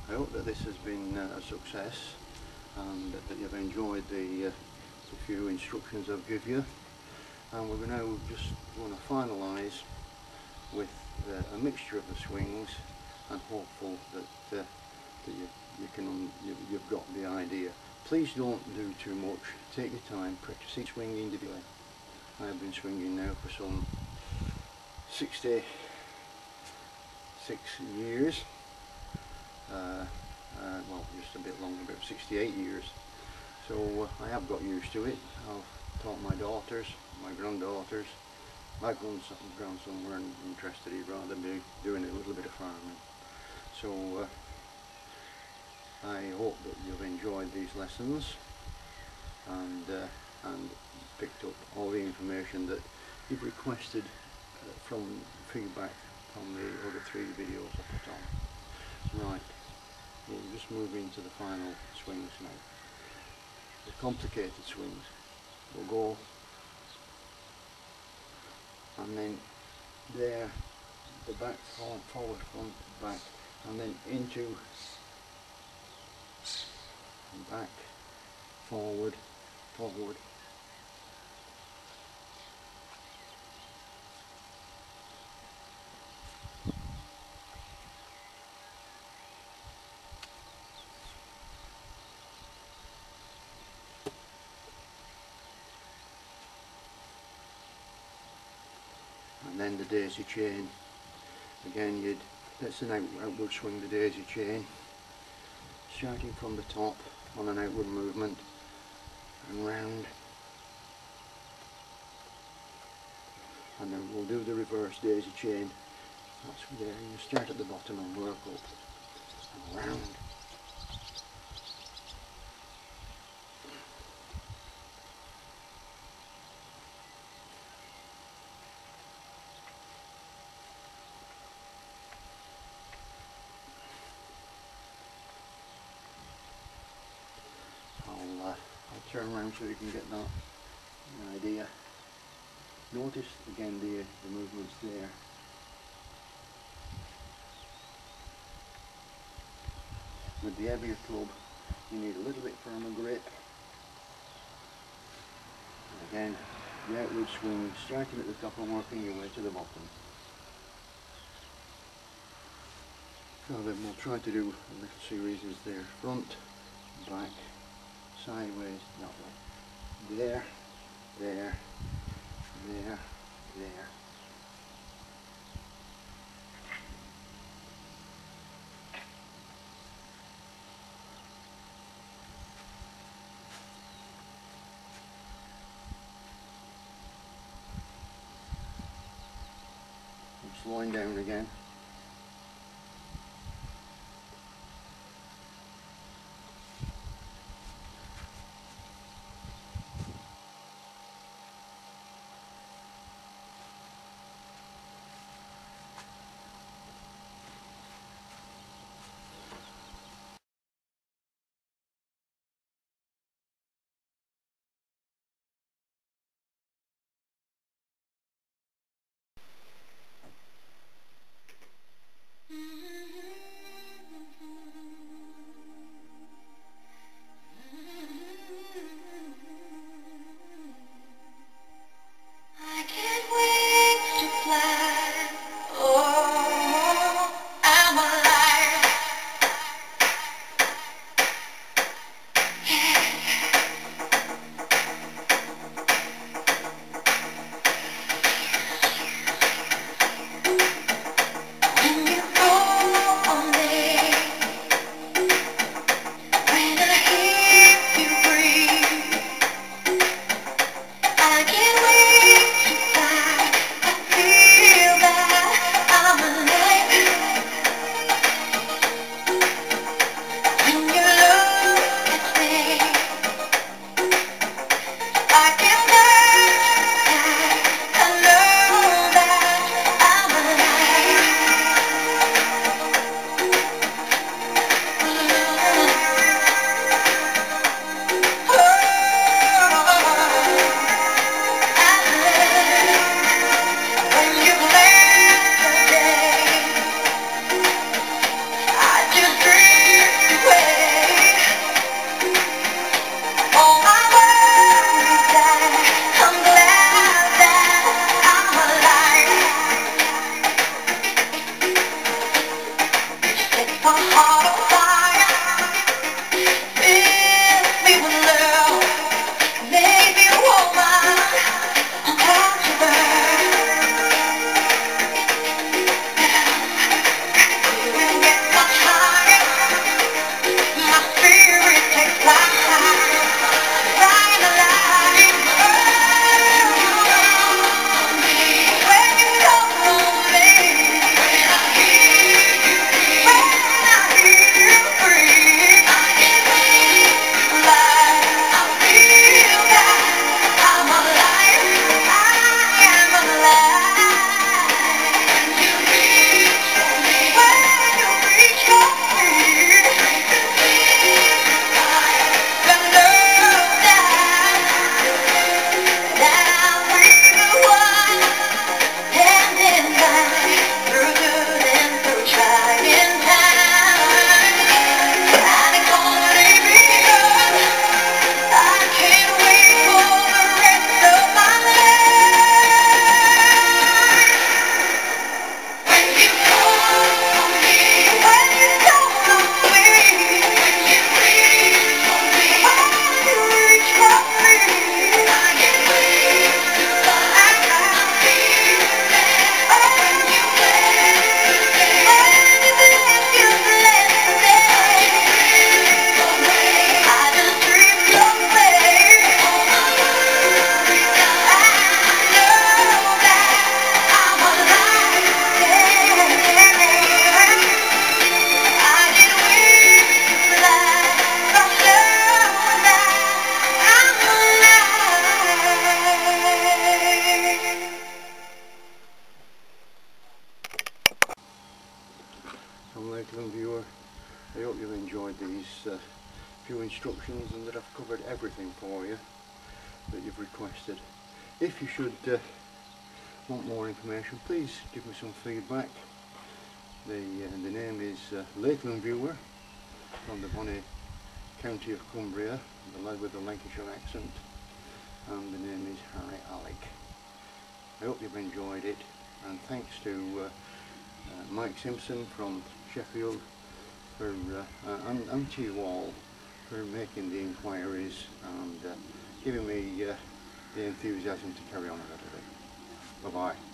I hope that this has been a success and that you've enjoyed the few instructions I've given you. And we're now just going to finalise with a mixture of the swings, and hopeful that you've got the idea. Please don't do too much. Take your time. Practice each swing individually. I have been swinging now for some 66 years. Well, just a bit longer, about 68 years. So I have got used to it. I've taught my daughters, my granddaughters. My grandson weren't interested, he'd rather be doing a little bit of farming. So I hope that you've enjoyed these lessons and picked up all the information that you've requested from feedback from the other 3 videos I put on. Right, we'll just move into the final swings now. The complicated swings will go, and then there, the back, forward, front, back, and then into, back, forward, forward. And then the daisy chain. Again, that's an outward swing, the daisy chain. Starting from the top on an outward movement and round. And then we'll do the reverse daisy chain. That's there. You start at the bottom and work up and round. I'll turn around so you can get that idea. Notice again the movements there. With the heavier club, you need a little bit firmer grip. And again, the outward swing, starting at the top and working your way to the bottom. So then we'll try to do a little series there. Front, back, sideways, that way. There, there, there, there. I'm slowing down again. Lakeland viewer. I hope you've enjoyed these few instructions and that I've covered everything for you that you've requested. If you should want more information, please give me some feedback. The name is Lakeland Viewer from the bonny county of Cumbria, the lad with the Lancashire accent, and the name is Harry Alec. I hope you've enjoyed it, and thanks to Mike Simpson from Sheffield for, and to you all for making the inquiries and giving me the enthusiasm to carry on a little bit. Bye bye.